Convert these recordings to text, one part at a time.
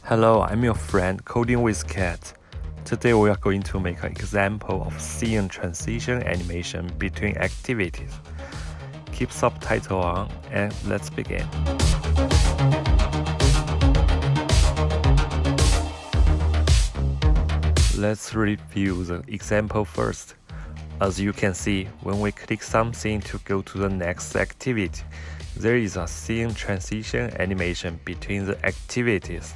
Hello, I'm your friend Coding with Cat. Today we are going to make an example of seeing transition animation between activities. Keep subtitle on and let's begin. Let's review the example first. As you can see, when we click something to go to the next activity, there is a scene transition animation between the activities.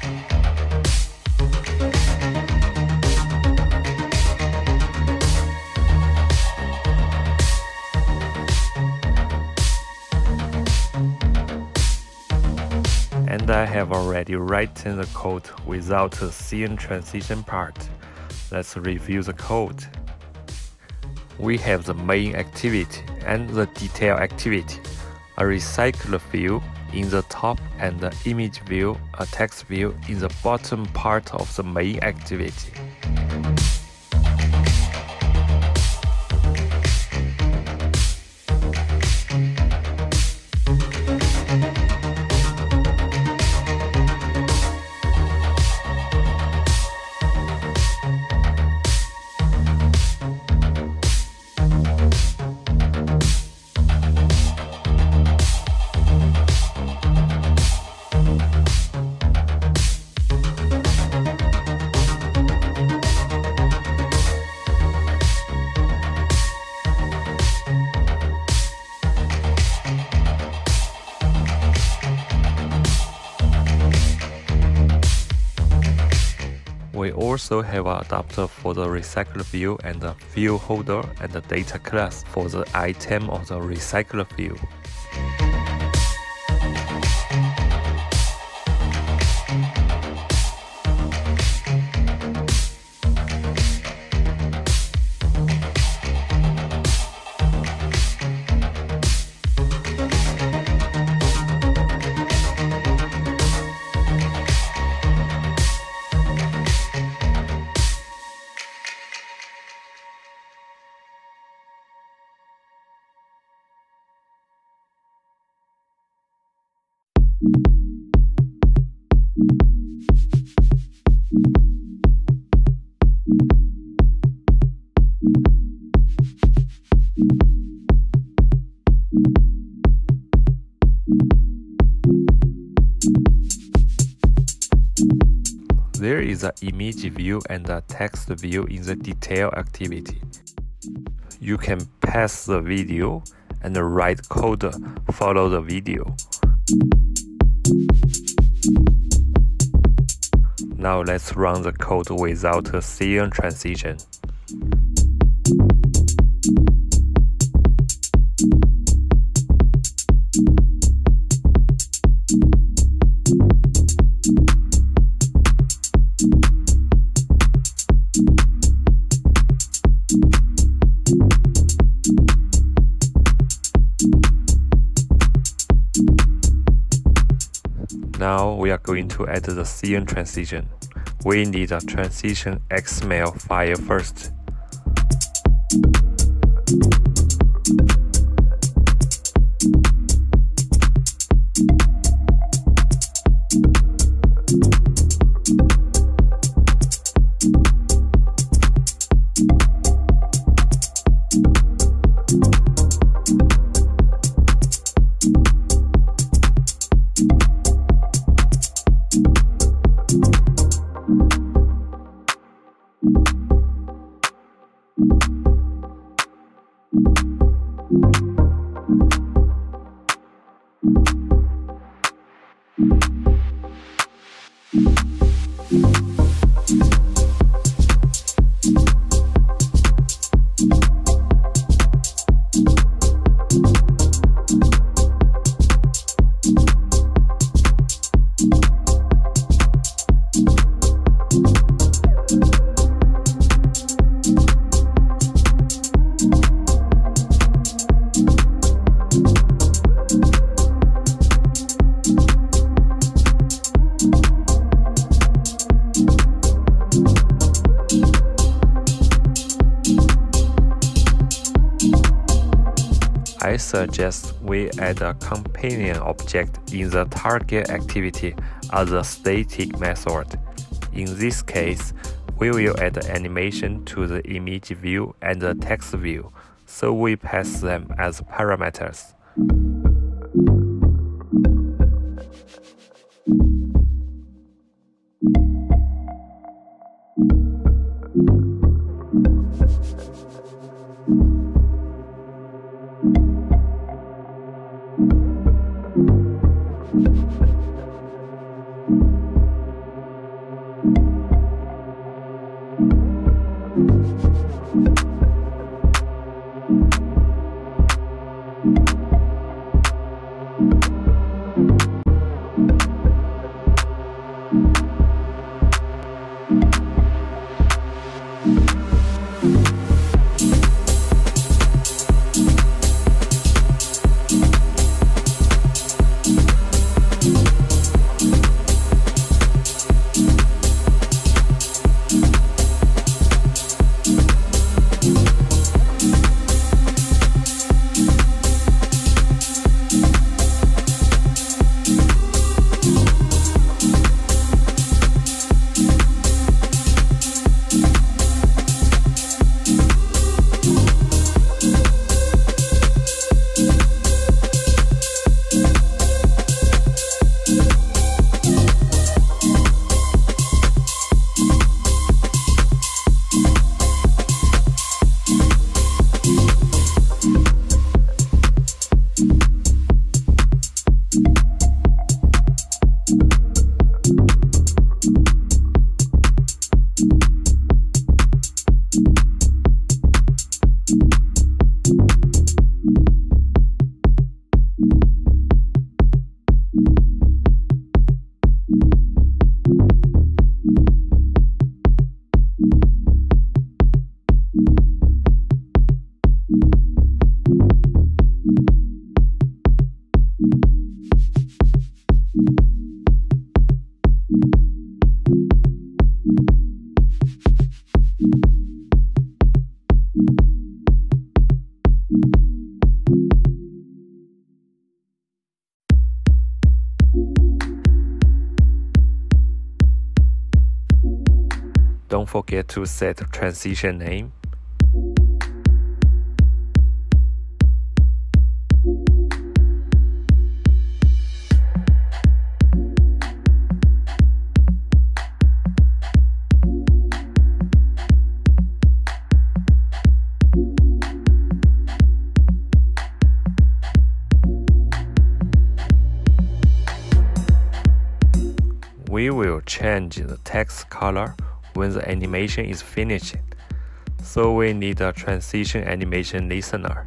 And I have already written the code without the scene transition part. Let's review the code. We have the main activity and the detail activity, a recycle view in the top and the image view, a text view in the bottom part of the main activity. We also have an adapter for the recycle view and the view holder and the data class for the item of the recycle view. There is an image view and a text view in the detail activity. You can pass the video and write code follow the video. Now let's run the code without a scene transition. Now we are going to add the scene transition. We need a Transition XML file first. I suggest we add a companion object in the target activity as a static method. In this case, we will add the animation to the image view and the text view, so we pass them as parameters. Don't forget to set the transition name. We will change the text color when the animation is finished, so we need a transition animation listener.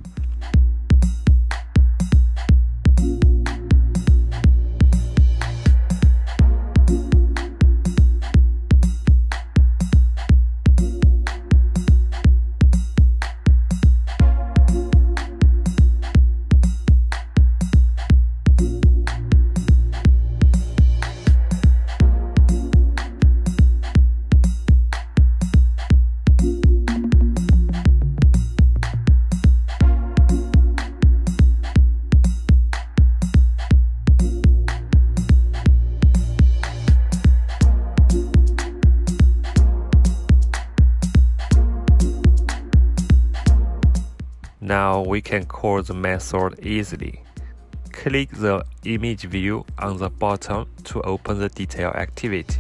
Now we can call the method easily. Click the image view on the bottom to open the detail activity.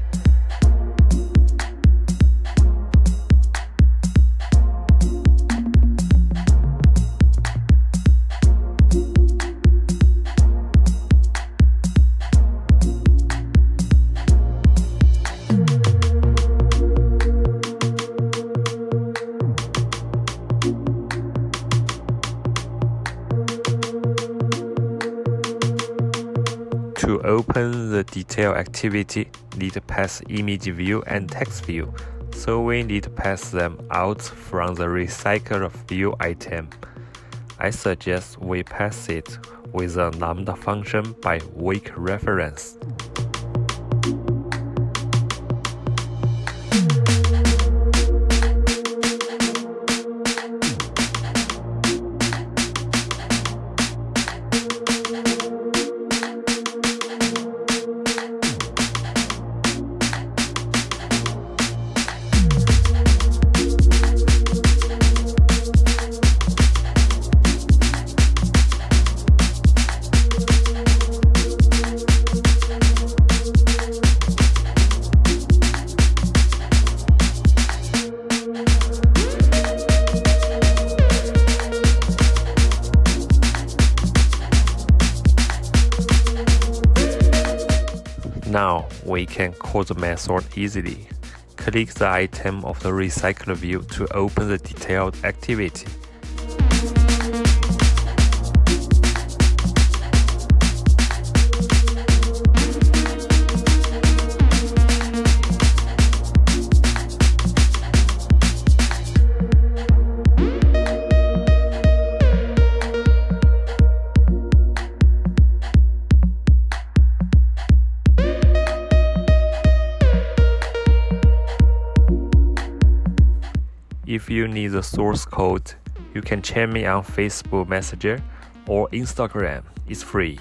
To open the detail activity, need to pass image view and text view, so we need to pass them out from the recycled view item. I suggest we pass it with a lambda function by weak reference. Now we can call the method easily. Click the item of the recycler view to open the detailed activity. If you need the source code, you can chat me on Facebook Messenger or Instagram. It's free.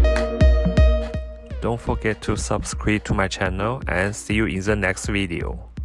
Don't forget to subscribe to my channel and see you in the next video.